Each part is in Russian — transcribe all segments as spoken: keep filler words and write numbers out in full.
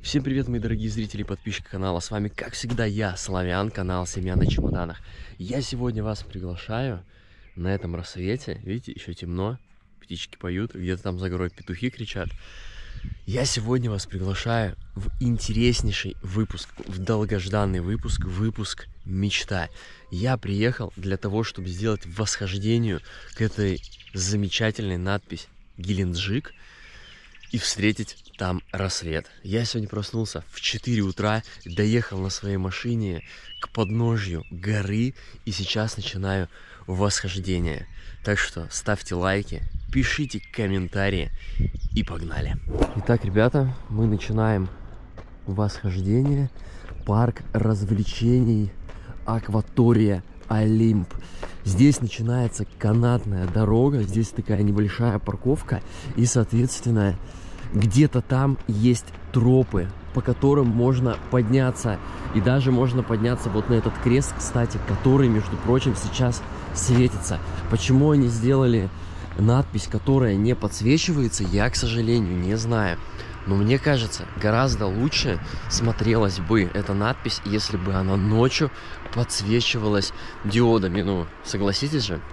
Всем привет, мои дорогие зрители и подписчики канала. С вами, как всегда, я, Славян, канал Семья на чемоданах. Я сегодня вас приглашаю на этом рассвете. Видите, еще темно, птички поют, где-то там за горой петухи кричат. Я сегодня вас приглашаю в интереснейший выпуск, в долгожданный выпуск, выпуск «Мечта». Я приехал для того, чтобы сделать восхождение к этой замечательной надписи «Геленджик» и встретить там рассвет. Я сегодня проснулся в четыре утра, доехал на своей машине к подножью горы и сейчас начинаю восхождение. Так что ставьте лайки, пишите комментарии и погнали. Итак, ребята, мы начинаем восхождение. Парк развлечений Акватория Олимп. Здесь начинается канатная дорога, здесь такая небольшая парковка и, соответственно, где-то там есть тропы, по которым можно подняться. И даже можно подняться вот на этот крест, кстати, который, между прочим, сейчас светится. Почему они сделали надпись, которая не подсвечивается, я, к сожалению, не знаю. Но мне кажется, гораздо лучше смотрелась бы эта надпись, если бы она ночью подсвечивалась диодами. Ну, согласитесь же?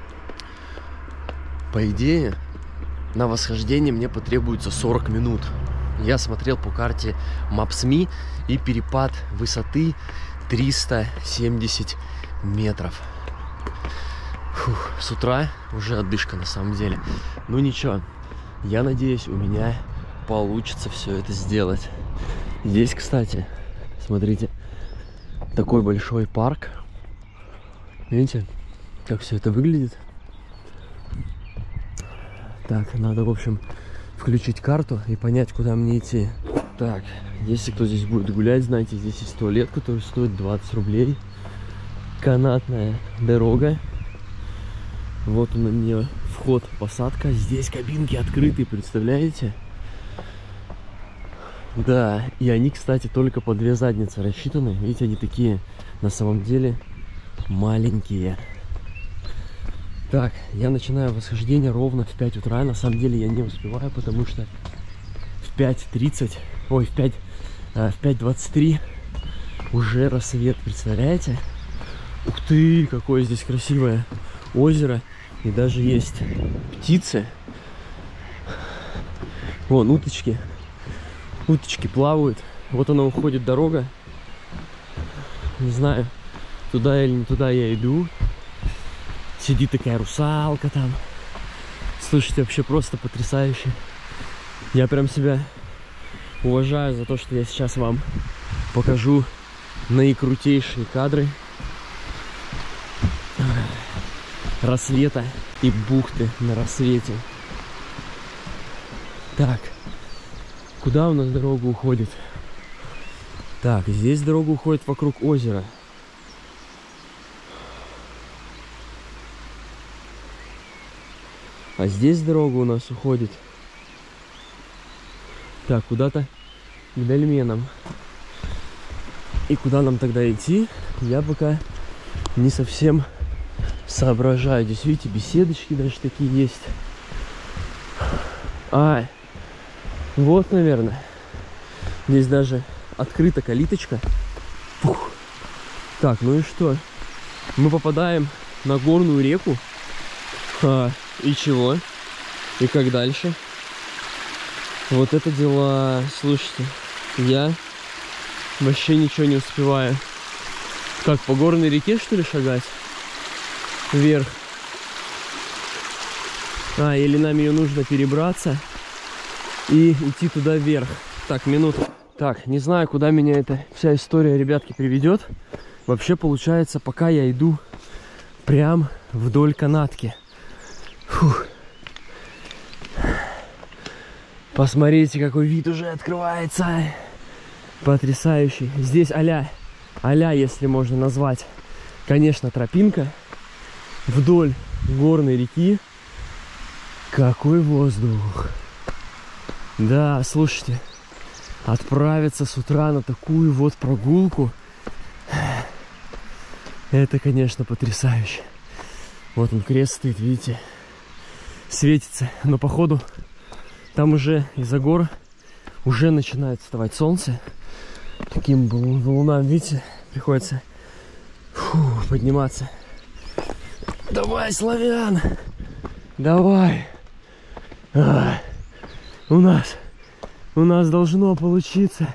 По идее, на восхождение мне потребуется сорок минут. Я смотрел по карте Maps.me, и перепад высоты триста семьдесят метров. Фух, с утра уже отдышка на самом деле. Ну ничего, я надеюсь, у меня получится все это сделать. Здесь, кстати, смотрите, такой большой парк. Видите, как все это выглядит? Так, надо, в общем, включить карту и понять, куда мне идти. Так, если кто здесь будет гулять, знаете, здесь есть туалет, который стоит двадцать рублей. Канатная дорога. Вот он на нее вход, посадка. Здесь кабинки открытые, представляете? Да, и они, кстати, только по две задницы рассчитаны. Видите, они такие, на самом деле, маленькие. Так, я начинаю восхождение ровно в пять утра. На самом деле я не успеваю, потому что в пять тридцать, ой, в пять, а, в пять двадцать три уже рассвет, представляете? Ух ты, какое здесь красивое озеро. И даже есть птицы. Вон, уточки. Уточки плавают. Вот она уходит дорога. Не знаю, туда или не туда я иду. Сидит такая русалка там. Слушайте, вообще просто потрясающе. Я прям себя уважаю за то, что я сейчас вам покажу наикрутейшие кадры рассвета и бухты на рассвете. Так, куда у нас дорога уходит? Так, здесь дорога уходит вокруг озера. А здесь дорога у нас уходит. Так, куда-то к дольменам. И куда нам тогда идти, я пока не совсем соображаю. Здесь, видите, беседочки даже такие есть. А, вот, наверное. Здесь даже открыта калиточка. Фух. Так, ну и что? Мы попадаем на горную реку. А, и чего? И как дальше? Вот это дела. Слушайте, я вообще ничего не успеваю. Как, по горной реке, что ли, шагать? Вверх. А, или нам ее нужно перебраться и идти туда вверх. Так, минуту. Так, не знаю, куда меня эта вся история, ребятки, приведет. Вообще, получается, пока я иду прям вдоль канатки. Фух. Посмотрите, какой вид уже открывается. Потрясающий. Здесь а-ля, а-ля, если можно назвать, конечно, тропинка вдоль горной реки. Какой воздух. Да, слушайте, отправиться с утра на такую вот прогулку, это, конечно, потрясающе. Вот он, крест стоит, видите, светится, но походу там уже из-за гор Уже начинает вставать солнце. Таким валунам, видите, приходится фу, подниматься. Давай, славян! Давай! А, у нас, у нас должно получиться.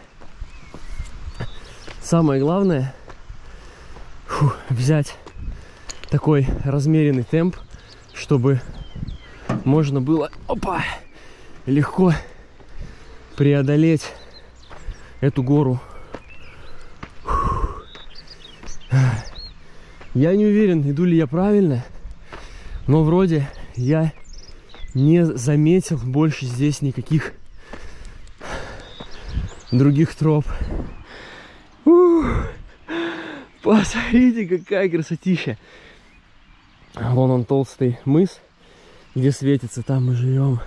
Самое главное фу, взять такой размеренный темп, чтобы можно было опа, легко преодолеть эту гору. Я не уверен, иду ли я правильно, но вроде я не заметил больше здесь никаких других троп. Ух, посмотрите, какая красотища. Вон он, толстый мыс, где светится, там мы живем.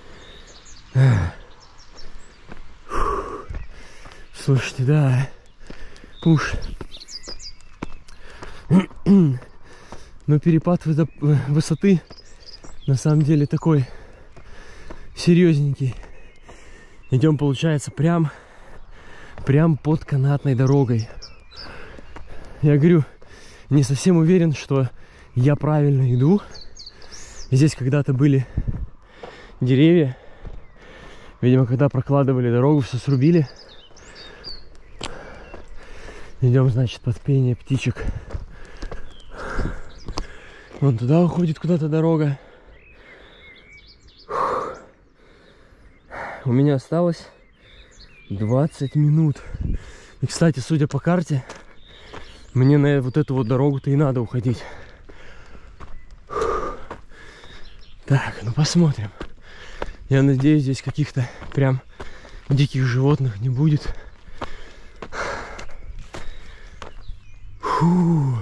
Слушайте, да, уж. Но перепад высоты на самом деле такой серьезненький. Идем, получается, прям, прям под канатной дорогой. Я говорю, не совсем уверен, что я правильно иду. Здесь когда-то были деревья. Видимо, когда прокладывали дорогу, все срубили. Идем, значит, под пение птичек. Вон туда уходит куда-то дорога. У меня осталось двадцать минут. И, кстати, судя по карте, мне на вот эту вот дорогу-то и надо уходить. Так, ну посмотрим. Я надеюсь, здесь каких-то прям диких животных не будет. Фу.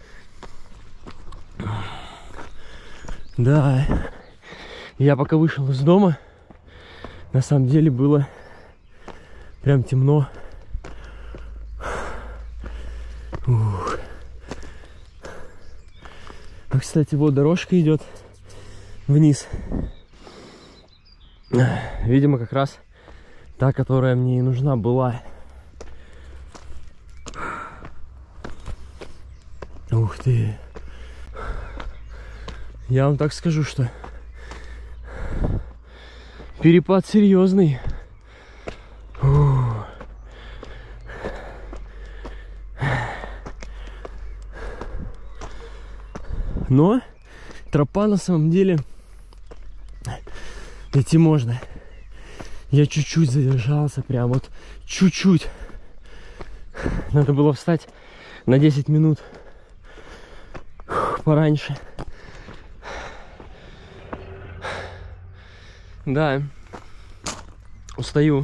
Да, я пока вышел из дома, на самом деле было прям темно. Ух. А, кстати, вот дорожка идет вниз. Видимо, как раз та, которая мне и нужна была. Ух ты. Я вам так скажу, что перепад серьезный. Фу. Но тропа на самом деле идти можно. Я чуть-чуть задержался, прям вот чуть-чуть. Надо было встать на десять минут пораньше. Да, устаю.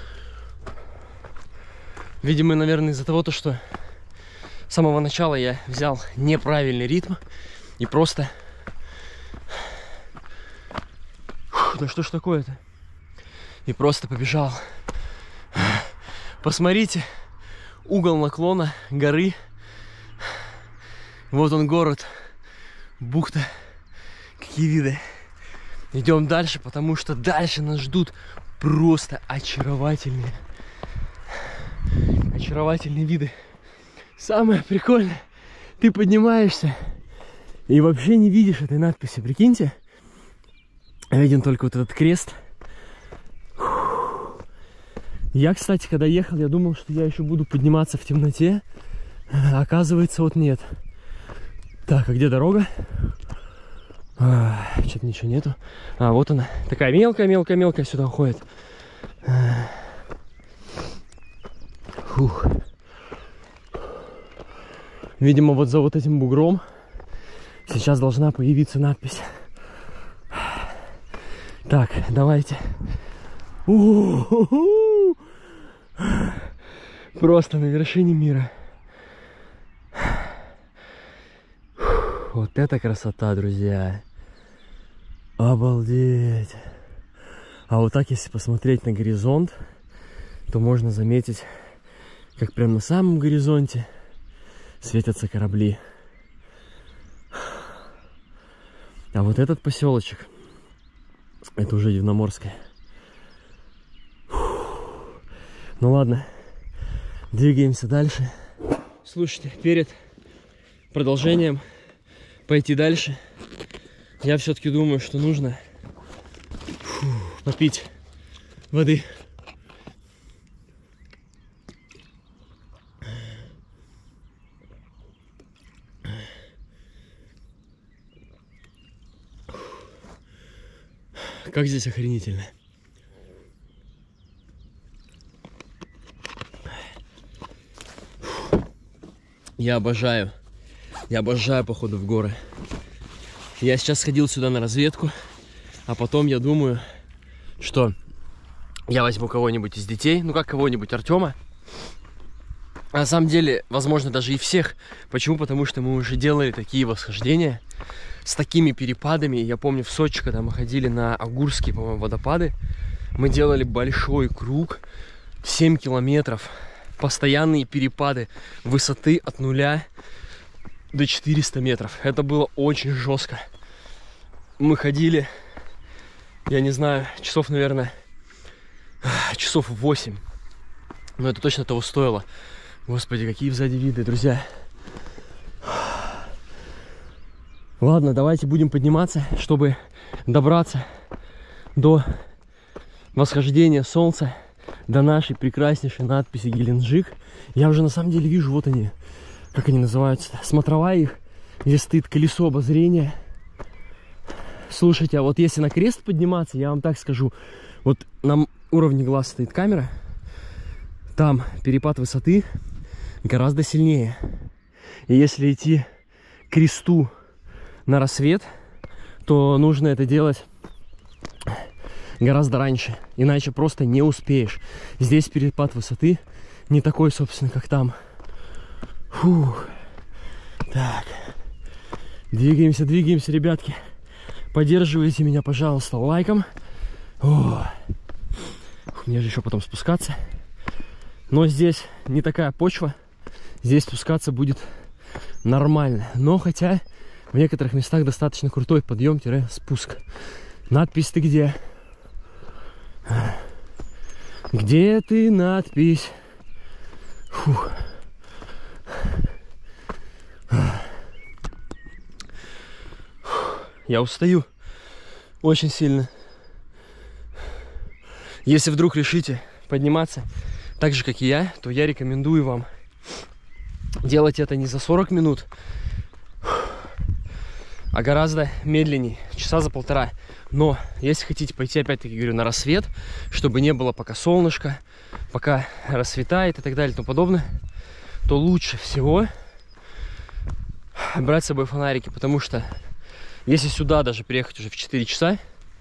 Видимо, наверное, из-за того, что с самого начала я взял неправильный ритм и просто... Фу, да что ж такое-то? И просто побежал. Посмотрите, угол наклона горы. Вот он, город, бухта. Какие виды. Идем дальше, потому что дальше нас ждут просто очаровательные, очаровательные виды. Самое прикольное, ты поднимаешься и вообще не видишь этой надписи, прикиньте. Виден только вот этот крест. Я, кстати, когда ехал, я думал, что я еще буду подниматься в темноте. А оказывается, вот нет. Так, а где дорога? А, что-то ничего нету. А, вот она. Такая мелкая-мелкая-мелкая сюда уходит. Фух. Видимо, вот за вот этим бугром сейчас должна появиться надпись. Так, давайте. У-у-у-у. Просто на вершине мира. Вот это красота, друзья. Обалдеть. А вот так, если посмотреть на горизонт, то можно заметить, как прям на самом горизонте светятся корабли. А вот этот поселочек, это уже Дивноморская. Ну ладно, двигаемся дальше. Слушайте, перед продолжением пойти дальше, я все-таки думаю, что нужно фу, попить воды. Как здесь охренительно. Я обожаю, я обожаю походы в горы. Я сейчас сходил сюда на разведку, а потом я думаю, что я возьму кого-нибудь из детей, ну как кого-нибудь, Артема. А на самом деле, возможно, даже и всех. Почему? Потому что мы уже делали такие восхождения с такими перепадами. Я помню, в Сочи, когда мы ходили на Огурские, по-моему, водопады, мы делали большой круг, семь километров. Постоянные перепады высоты от нуля до четырёхсот метров. Это было очень жестко. Мы ходили, я не знаю, часов, наверное, часов восемь. Но это точно того стоило. Господи, какие сзади виды, друзья. Ладно, давайте будем подниматься, чтобы добраться до восхождения солнца, до нашей прекраснейшей надписи Геленджик. Я уже на самом деле вижу, вот они, как они называются, смотровая их, здесь стоит колесо обозрения. Слушайте, а вот если на крест подниматься, я вам так скажу, вот на уровне глаз стоит камера, там перепад высоты гораздо сильнее. И если идти к кресту на рассвет, то нужно это делать гораздо раньше, иначе просто не успеешь. Здесь перепад высоты не такой, собственно, как там. Фух. Так, двигаемся, двигаемся, ребятки. Поддерживайте меня, пожалуйста, лайком. О, мне же еще потом спускаться. Но здесь не такая почва, здесь спускаться будет нормально. Но хотя в некоторых местах достаточно крутой подъем-спуск. Надпись ты где? Где ты, надпись? Фух. Я устаю очень сильно. Если вдруг решите подниматься так же, как и я, то я рекомендую вам делать это не за сорок минут, а гораздо медленнее, часа за полтора. Но если хотите пойти, опять-таки говорю, на рассвет, чтобы не было пока солнышко, пока рассветает и так далее и тому подобное, то лучше всего брать с собой фонарики, потому что если сюда даже приехать уже в четыре часа,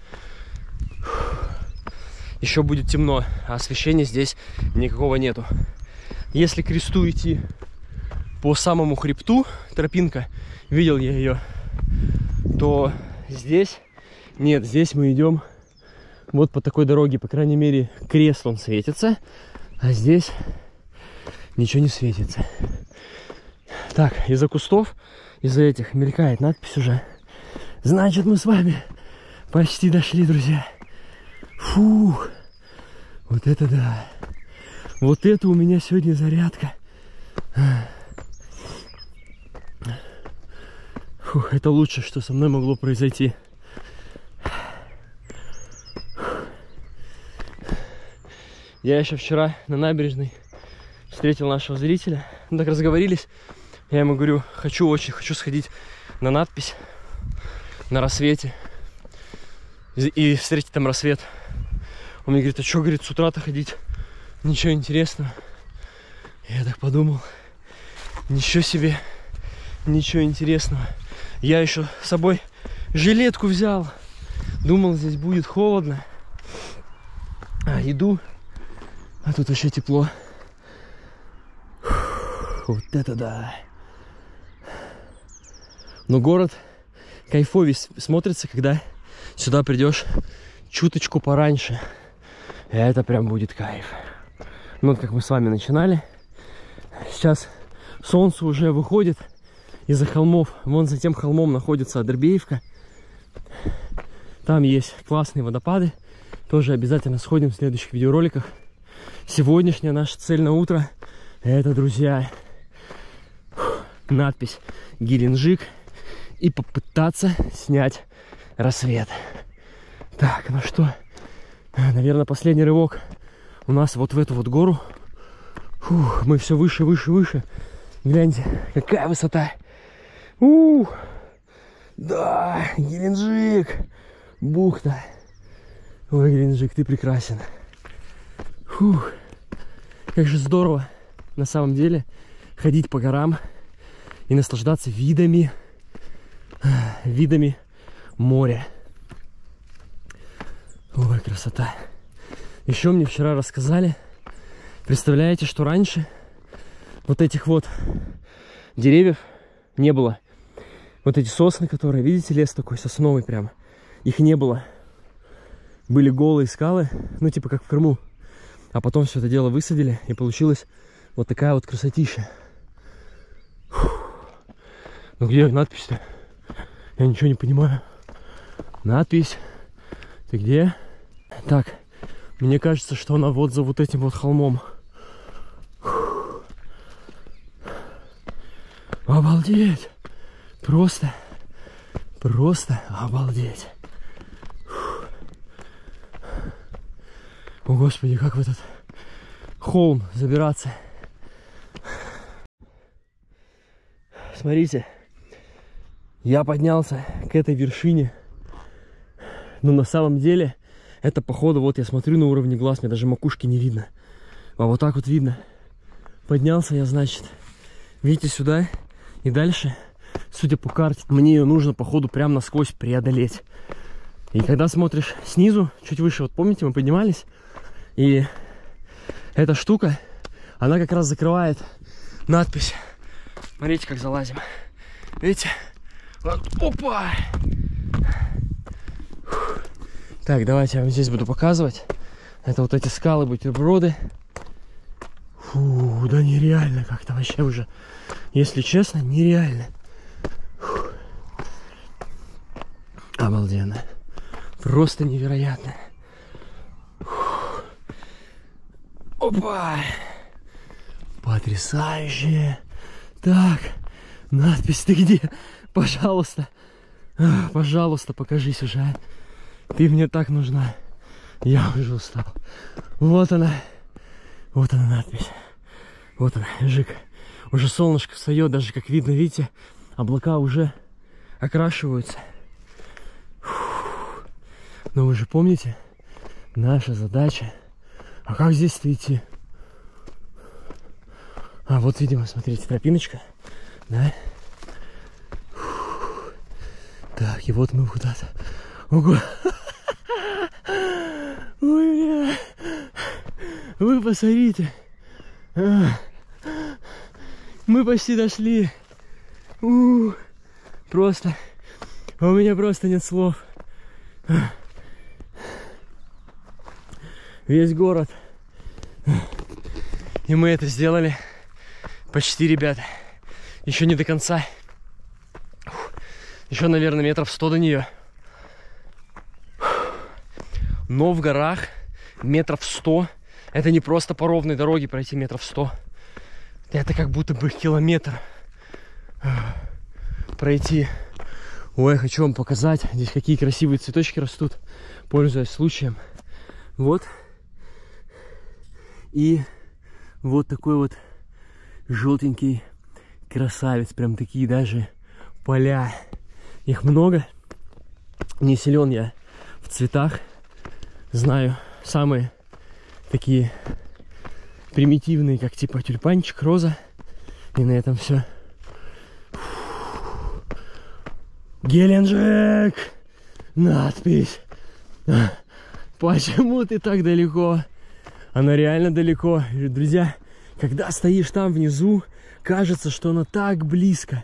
еще будет темно, а освещения здесь никакого нету. Если к кресту идти по самому хребту, тропинка, видел я ее, то здесь нет, здесь мы идем вот по такой дороге, по крайней мере, крест он светится, а здесь ничего не светится. Так, из-за кустов, из-за этих мелькает надпись уже. Значит, мы с вами почти дошли, друзья. Фух, вот это да. Вот это у меня сегодня зарядка. Фух, это лучшее, что со мной могло произойти. Я еще вчера на набережной встретил нашего зрителя. Мы так разговорились. Я ему говорю, хочу очень, хочу сходить на надпись на рассвете и встретить там рассвет. Он мне говорит, а что, говорит, с утра-то ходить? Ничего интересного. Я так подумал, ничего себе, ничего интересного. Я еще с собой жилетку взял. Думал, здесь будет холодно. А, иду, а тут вообще тепло. Вот это да. Но город кайфовее смотрится, когда сюда придешь чуточку пораньше. Это прям будет кайф. Ну вот как мы с вами начинали. Сейчас солнце уже выходит из-за холмов. Вон за тем холмом находится Адырбеевка. Там есть классные водопады. Тоже обязательно сходим в следующих видеороликах. Сегодняшняя наша цель на утро — это, друзья, надпись Геленджик и попытаться снять рассвет. Так, ну что, наверное, последний рывок у нас вот в эту вот гору. Фух, мы все выше, выше, выше. Гляньте, какая высота. Ух, да, Геленджик, бухта. Ой, Геленджик, ты прекрасен. Фух, как же здорово на самом деле ходить по горам и наслаждаться видами, видами моря. Ой, красота. Еще мне вчера рассказали, представляете, что раньше вот этих вот деревьев не было. Вот эти сосны, которые, видите, лес такой сосновый прям, их не было. Были голые скалы, ну типа как в Крыму. А потом все это дело высадили, и получилась вот такая вот красотища. Фух. Ну где надпись-то? Я ничего не понимаю. Надпись. Ты где? Так, мне кажется, что она вот за вот этим вот холмом. Фух. Обалдеть! Просто, просто обалдеть. Фух. О, Господи, как в этот холм забираться. Смотрите, я поднялся к этой вершине. Но на самом деле, это походу, вот я смотрю на уровне глаз, мне даже макушки не видно. А вот так вот видно. Поднялся я, значит, видите, сюда. И дальше, судя по карте, мне ее нужно, походу, прям насквозь преодолеть. И когда смотришь снизу, чуть выше, вот помните, мы поднимались, и эта штука, она как раз закрывает надпись. Смотрите, как залазим. Видите? Вот, опа! Фух. Так, давайте я вам здесь буду показывать. Это вот эти скалы, бутерброды. Фу, да нереально как-то вообще уже. Если честно, нереально. Фух. Обалденно. Просто невероятно. Фух. Опа! Потрясающе. Так, надпись, ты где? Пожалуйста. А, пожалуйста, покажись уже. Ты мне так нужна. Я уже устал. Вот она. Вот она надпись. Вот она, Жик. Уже солнышко встает, даже как видно, видите, облака уже окрашиваются. Фух. Но вы же помните, наша задача. А как здесь-то идти? А вот, видимо, смотрите, тропиночка. Да? Фух. Так, и вот мы куда-то. Ого! Ой, бля! Вы посмотрите! Мы почти дошли. У-у-у. Просто. У меня просто нет слов. Весь город. И мы это сделали. Почти, ребята. Еще не до конца. Еще, наверное, метров сто до нее. Но в горах метров сто. Это не просто по ровной дороге пройти метров сто. Это как будто бы километр пройти. Ой, я хочу вам показать. Здесь какие красивые цветочки растут. Пользуясь случаем. Вот. И вот такой вот желтенький красавец. Прям такие даже поля. Их много. Не силен я в цветах. Знаю самые такие примитивные, как типа тюльпанчик, роза. И на этом все. Геленджик! Надпись. Почему ты так далеко? Она реально далеко. Друзья, когда стоишь там внизу, кажется, что она так близко.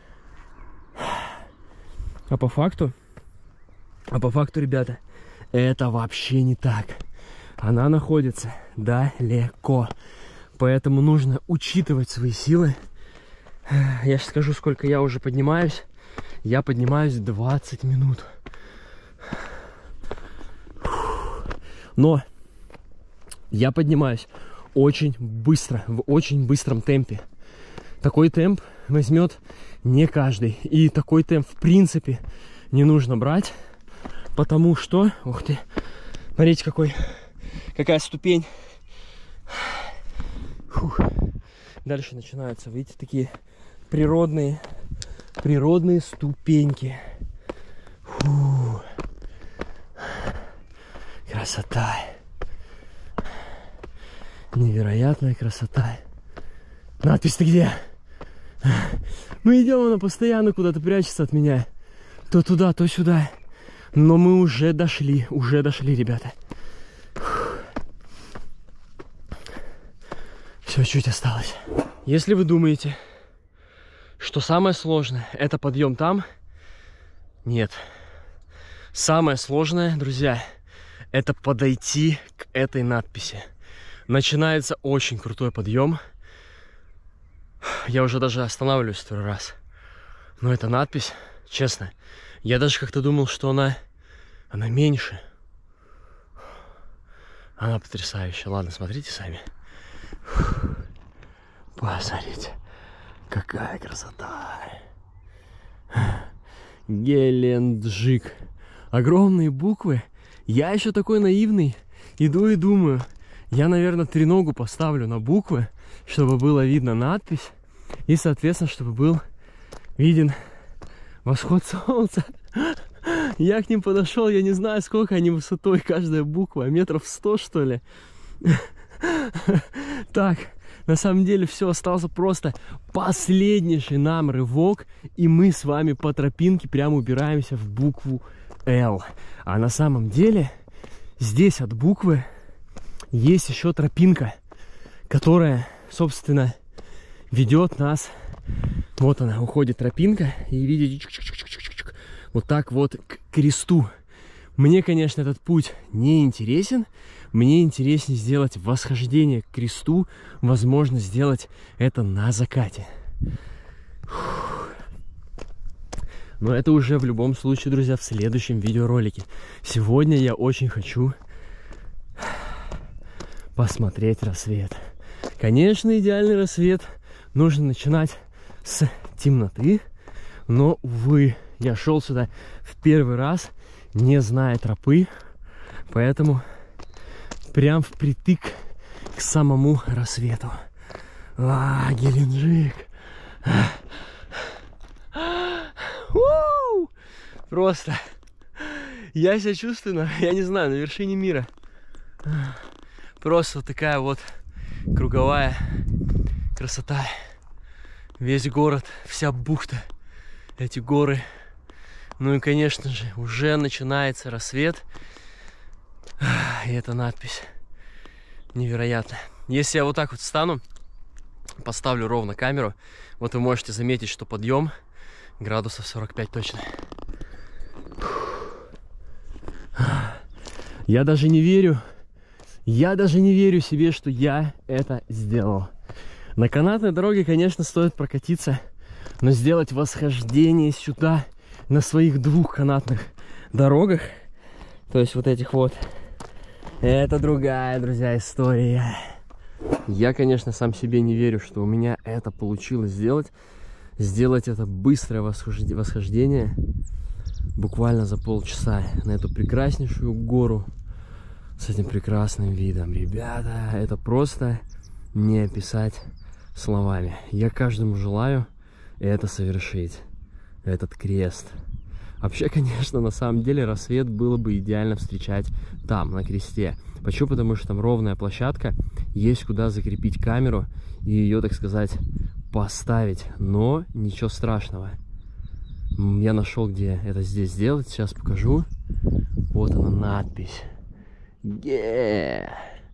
А по факту, а по факту, ребята, это вообще не так. Она находится далеко. Поэтому нужно учитывать свои силы. Я сейчас скажу, сколько я уже поднимаюсь. Я поднимаюсь двадцать минут. Но я поднимаюсь очень быстро, в очень быстром темпе. Такой темп возьмет не каждый. И такой темп, в принципе, не нужно брать, потому что... Ух ты! Смотрите, какой, какая ступень. Фух. Дальше начинаются, видите, такие природные, природные ступеньки. Фу. Красота. Невероятная красота. Надпись-то где? Мы идем, она постоянно куда-то прячется от меня. То туда, то сюда. Но мы уже дошли, уже дошли, ребята. Все, чуть осталось. Если вы думаете, что самое сложное это подъем там, нет. Самое сложное, друзья, это подойти к этой надписи. Начинается очень крутой подъем. Я уже даже останавливаюсь второй раз. Но эта надпись, честно, я даже как-то думал, что она, она меньше. Она потрясающая. Ладно, смотрите сами. Посмотрите, какая красота. Геленджик. Огромные буквы. Я еще такой наивный. Иду и думаю, я, наверное, треногу поставлю на буквы, чтобы было видно надпись. И, соответственно, чтобы был виден восход солнца. Я к ним подошел, я не знаю, сколько они высотой, каждая буква, метров сто, что ли. Так, на самом деле все, остался просто последнейший нам рывок, и мы с вами по тропинке прямо убираемся в букву Л. А на самом деле здесь от буквы есть еще тропинка, которая, собственно, ведет нас. Вот она, уходит тропинка, и видите, вот так вот к кресту. Мне, конечно, этот путь не интересен. Мне интереснее сделать восхождение к кресту, возможно, сделать это на закате. Но это уже в любом случае, друзья, в следующем видеоролике. Сегодня я очень хочу посмотреть рассвет. Конечно, идеальный рассвет нужно начинать с темноты, но, увы, я шел сюда в первый раз, не зная тропы, поэтому прям впритык к самому рассвету. А, Геленджик. У-у-у! Просто я себя чувствую, я не знаю, на вершине мира. Просто вот такая вот круговая красота. Весь город, вся бухта, эти горы. Ну и, конечно же, уже начинается рассвет. И эта надпись невероятная. Если я вот так вот встану, поставлю ровно камеру, вот вы можете заметить, что подъем градусов сорок пять точно. Я даже не верю, я даже не верю себе, что я это сделал. На канатной дороге, конечно, стоит прокатиться, но сделать восхождение сюда на своих двух канатных дорогах, то есть вот этих вот, это другая, друзья, история. Я, конечно, сам себе не верю, что у меня это получилось сделать. Сделать это быстрое восхождение буквально за полчаса на эту прекраснейшую гору с этим прекрасным видом. Ребята, это просто не описать словами. Я каждому желаю это совершить, этот крест. Вообще, конечно, на самом деле рассвет было бы идеально встречать там, на кресте. Почему? Потому что там ровная площадка, есть куда закрепить камеру и ее, так сказать, поставить. Но ничего страшного. Я нашел, где это здесь сделать. Сейчас покажу. Вот она, надпись. Ге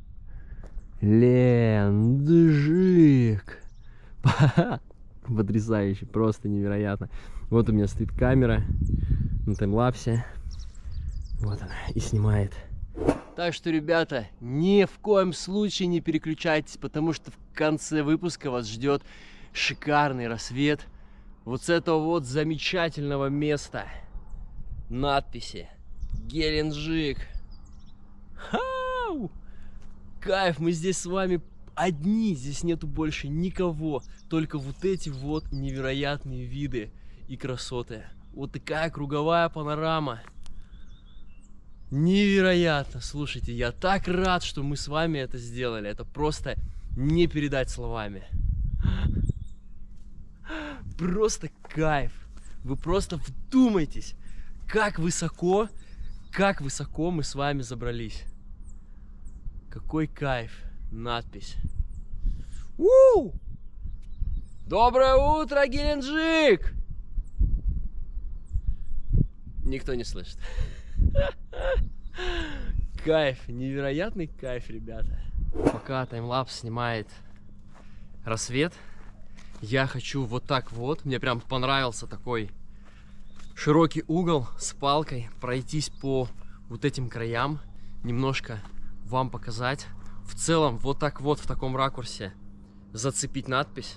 Ленджик. Потрясающе, просто невероятно. Вот у меня стоит камера на таймлапсе. Вот она, и снимает. Так что, ребята, ни в коем случае не переключайтесь, потому что в конце выпуска вас ждет шикарный рассвет вот с этого вот замечательного места. Надписи Геленджик. Хау! Кайф, мы здесь с вами одни, здесь нету больше никого. Только вот эти вот невероятные виды и красоты. Вот такая круговая панорама. Невероятно. Слушайте, я так рад, что мы с вами это сделали. Это просто не передать словами. Просто кайф. Вы просто вдумайтесь, как высоко, как высоко мы с вами забрались. Какой кайф. Надпись. У! Доброе утро, Геленджик! Никто не слышит. Кайф, невероятный кайф, ребята. Пока таймлапс снимает рассвет, я хочу вот так вот, мне прям понравился такой широкий угол с палкой, пройтись по вот этим краям, немножко вам показать. В целом, вот так вот, в таком ракурсе зацепить надпись.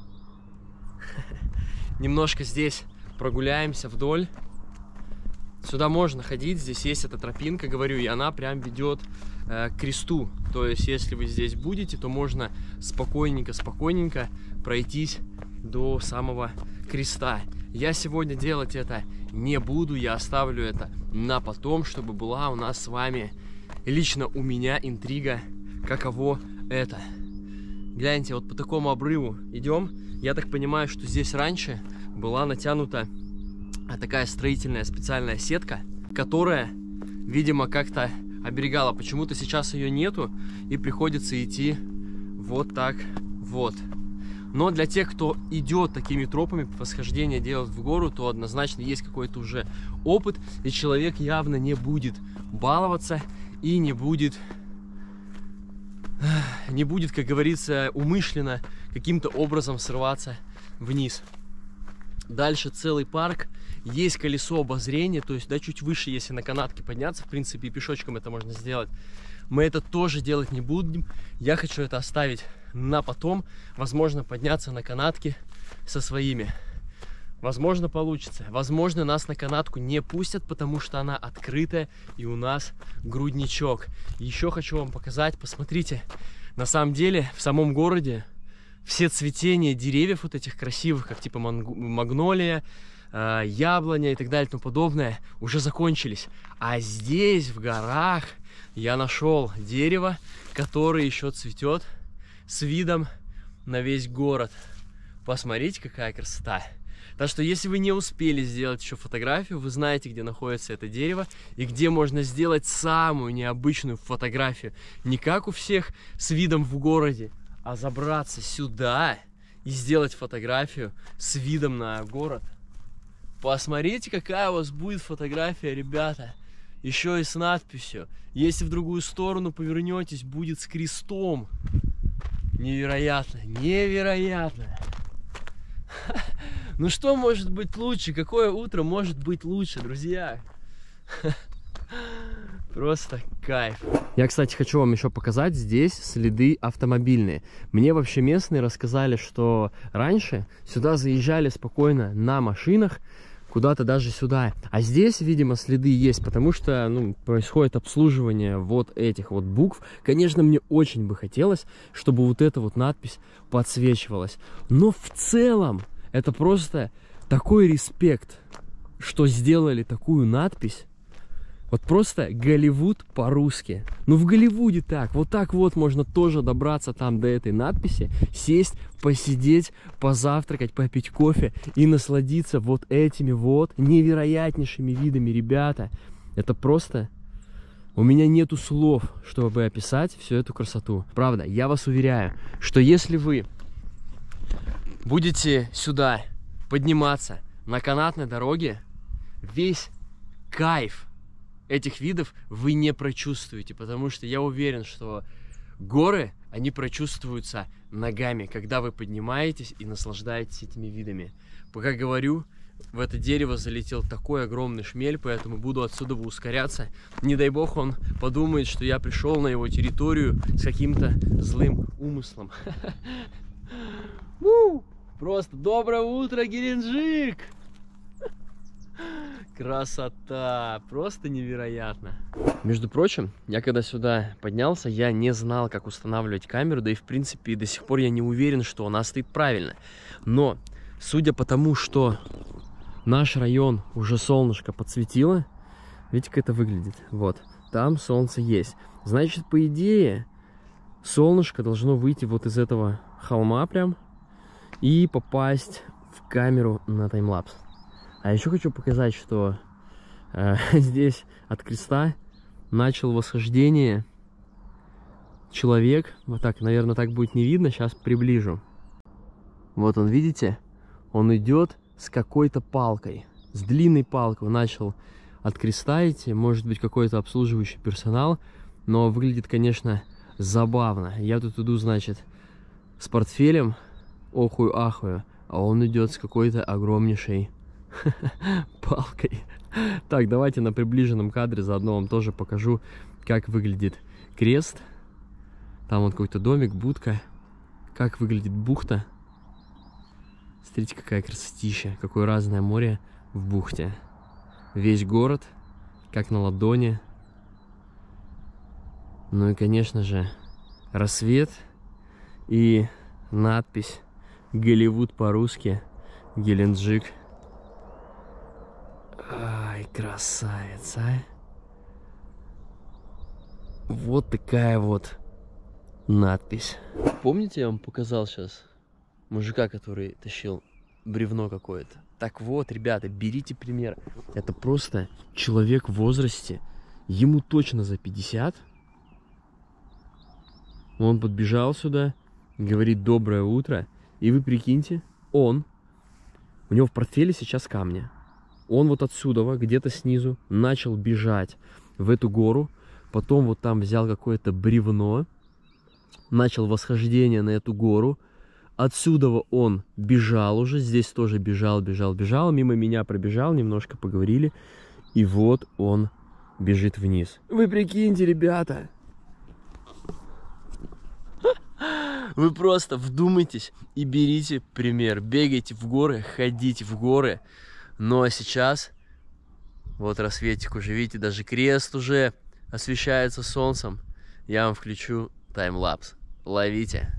Немножко здесь прогуляемся вдоль. Сюда можно ходить, здесь есть эта тропинка, говорю, и она прям ведет э, к кресту. То есть, если вы здесь будете, то можно спокойненько-спокойненько пройтись до самого креста. Я сегодня делать это не буду, я оставлю это на потом, чтобы была у нас с вами, лично у меня, интрига, каково это. Гляньте, вот по такому обрыву идем. Я так понимаю, что здесь раньше была натянута такая строительная специальная сетка, которая, видимо, как-то оберегала. Почему-то сейчас ее нету, и приходится идти вот так вот. Но для тех, кто идет такими тропами, восхождение делать в гору, то однозначно есть какой-то уже опыт, и человек явно не будет баловаться и не будет, не будет, как говорится, умышленно каким-то образом срываться вниз. Дальше целый парк, есть колесо обозрения, то есть, да, чуть выше, если на канатке подняться, в принципе, и пешочком это можно сделать. Мы это тоже делать не будем, я хочу это оставить на потом, возможно, подняться на канатке со своими. Возможно, получится. Возможно, нас на канатку не пустят, потому что она открытая, и у нас грудничок. Еще хочу вам показать, посмотрите, на самом деле, в самом городе все цветения деревьев вот этих красивых, как типа магнолия, э, яблоня и так далее и тому подобное, уже закончились. А здесь, в горах, я нашел дерево, которое еще цветет с видом на весь город. Посмотрите, какая красота. Так что, если вы не успели сделать еще фотографию, вы знаете, где находится это дерево и где можно сделать самую необычную фотографию. Не как у всех с видом в городе, а забраться сюда и сделать фотографию с видом на город. Посмотрите, какая у вас будет фотография, ребята. Еще и с надписью. Если в другую сторону повернетесь, будет с крестом. Невероятно, невероятно. Ну что может быть лучше? Какое утро может быть лучше, друзья? Просто кайф. Я, кстати, хочу вам еще показать здесь следы автомобильные. Мне вообще местные рассказали, что раньше сюда заезжали спокойно на машинах, куда-то даже сюда. А здесь, видимо, следы есть, потому что, ну, происходит обслуживание вот этих вот букв. Конечно, мне очень бы хотелось, чтобы вот эта вот надпись подсвечивалась. Но в целом это просто такой респект, что сделали такую надпись. Вот просто Голливуд по-русски. Ну, в Голливуде так. Вот так вот можно тоже добраться там до этой надписи, сесть, посидеть, позавтракать, попить кофе и насладиться вот этими вот невероятнейшими видами, ребята. Это просто... У меня нету слов, чтобы описать всю эту красоту. Правда, я вас уверяю, что если вы будете сюда подниматься на канатной дороге, весь кайф этих видов вы не прочувствуете, потому что я уверен, что горы, они прочувствуются ногами, когда вы поднимаетесь и наслаждаетесь этими видами. Пока говорю, в это дерево залетел такой огромный шмель, поэтому буду отсюда ускоряться. Не дай бог он подумает, что я пришел на его территорию с каким-то злым умыслом. Просто доброе утро, Геленджик! Красота! Просто невероятно. Между прочим, я когда сюда поднялся, я не знал, как устанавливать камеру, да и в принципе до сих пор я не уверен, что она стоит правильно. Но, судя по тому, что наш район уже солнышко подсветило, видите, как это выглядит? Вот, там солнце есть. Значит, по идее, солнышко должно выйти вот из этого холма прям и попасть в камеру на таймлапс. А еще хочу показать, что э, здесь от креста начал восхождение человек. Вот так, наверное, так будет не видно. Сейчас приближу. Вот он, видите? Он идет с какой-то палкой. С длинной палкой. Он начал от креста идти. Может быть, какой-то обслуживающий персонал. Но выглядит, конечно, забавно. Я тут иду, значит, с портфелем. Охую-ахую. А он идет с какой-то огромнейшей палкой. Так, давайте на приближенном кадре заодно вам тоже покажу, как выглядит крест. Там вот какой-то домик, будка. Как выглядит бухта. Смотрите, какая красотища. Какое разное море в бухте. Весь город, как на ладони. Ну и, конечно же, рассвет и надпись «Голливуд» по-русски, Геленджик. Ай, красавица. Вот такая вот надпись. Помните, я вам показал сейчас мужика, который тащил бревно какое-то? Так вот, ребята, берите пример. Это просто человек в возрасте. Ему точно за пятьдесят. Он подбежал сюда, говорит доброе утро. И вы прикиньте, он, у него в портфеле сейчас камни. Он вот отсюда, где-то снизу, начал бежать в эту гору. Потом вот там взял какое-то бревно. Начал восхождение на эту гору. Отсюда он бежал уже. Здесь тоже бежал, бежал, бежал. Мимо меня пробежал, немножко поговорили. И вот он бежит вниз. Вы прикиньте, ребята. Вы просто вдумайтесь и берите пример. Бегайте в горы, ходите в горы. Ну а сейчас, вот рассветик уже, видите, даже крест уже освещается солнцем. Я вам включу таймлапс. Ловите.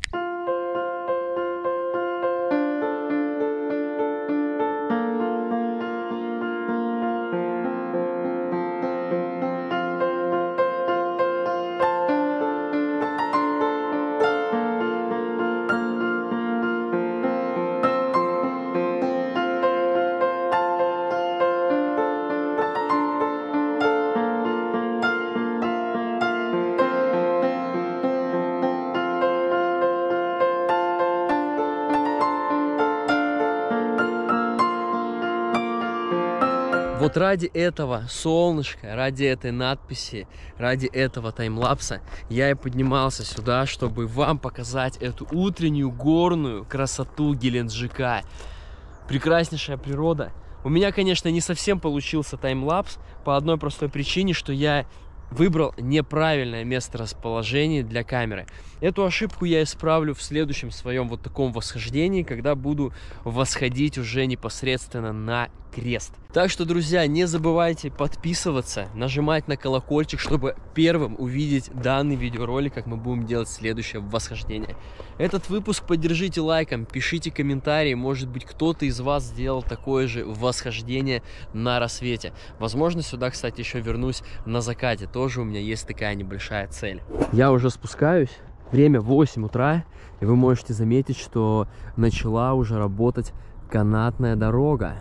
Вот ради этого солнышка, ради этой надписи, ради этого таймлапса я и поднимался сюда, чтобы вам показать эту утреннюю горную красоту Геленджика. Прекраснейшая природа. У меня, конечно, не совсем получился таймлапс по одной простой причине, что я выбрал неправильное место расположения для камеры. Эту ошибку я исправлю в следующем своем вот таком восхождении, когда буду восходить уже непосредственно на крест. Так что, друзья, не забывайте подписываться, нажимать на колокольчик, чтобы первым увидеть данный видеоролик, как мы будем делать следующее восхождение. Этот выпуск поддержите лайком, пишите комментарии, может быть, кто-то из вас сделал такое же восхождение на рассвете. Возможно, сюда, кстати, еще вернусь на закате, тоже у меня есть такая небольшая цель. Я уже спускаюсь, время восемь утра, и вы можете заметить, что начала уже работать канатная дорога.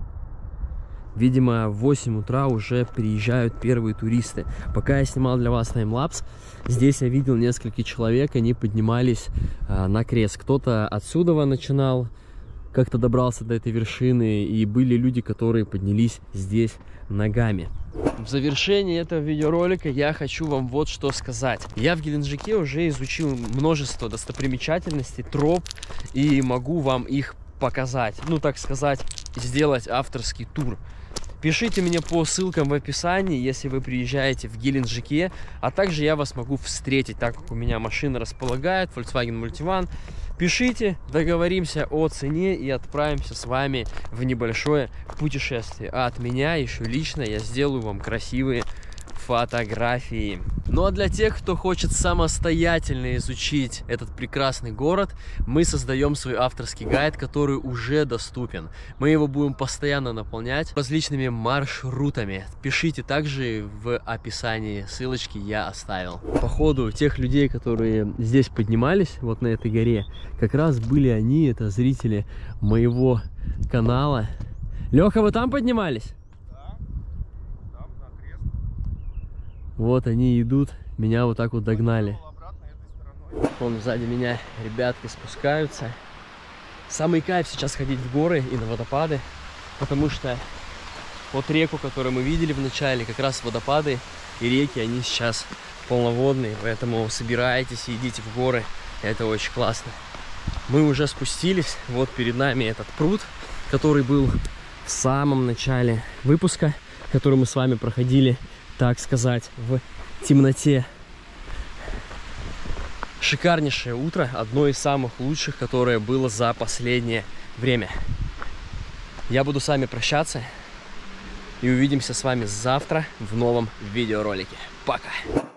Видимо, в восемь утра уже приезжают первые туристы. Пока я снимал для вас таймлапс, здесь я видел несколько человек, они поднимались а, на крест. Кто-то отсюда начинал, как-то добрался до этой вершины, и были люди, которые поднялись здесь ногами. В завершении этого видеоролика я хочу вам вот что сказать. Я в Геленджике уже изучил множество достопримечательностей, троп, и могу вам их показать. Ну, так сказать, сделать авторский тур. Пишите мне по ссылкам в описании, если вы приезжаете в Геленджике, а также я вас могу встретить, так как у меня машина располагает, Volkswagen Multivan. Пишите, договоримся о цене и отправимся с вами в небольшое путешествие. А от меня еще лично я сделаю вам красивые фотографии. Ну а для тех, кто хочет самостоятельно изучить этот прекрасный город, мы создаем свой авторский гайд, который уже доступен. Мы его будем постоянно наполнять различными маршрутами. Пишите также в описании, ссылочки я оставил. По ходу тех людей, которые здесь поднимались, вот на этой горе, как раз были они, это зрители моего канала. Леха, вы там поднимались? Вот они идут, меня вот так вот догнали. Вон сзади меня ребятки спускаются. Самый кайф сейчас ходить в горы и на водопады, потому что вот реку, которую мы видели в начале, как раз водопады и реки, они сейчас полноводные, поэтому собирайтесь и идите в горы, это очень классно. Мы уже спустились, вот перед нами этот пруд, который был в самом начале выпуска, который мы с вами проходили, так сказать, в темноте. Шикарнейшее утро, одно из самых лучших, которое было за последнее время. Я буду с вами прощаться и увидимся с вами завтра в новом видеоролике. Пока!